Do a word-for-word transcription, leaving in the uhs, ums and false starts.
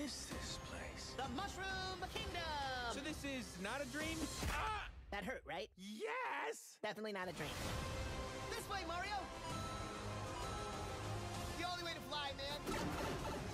is this place? The Mushroom Kingdom! So this is not a dream? Ah! That hurt, right? Yes! Definitely not a dream. This way, Mario! The only way to fly, man!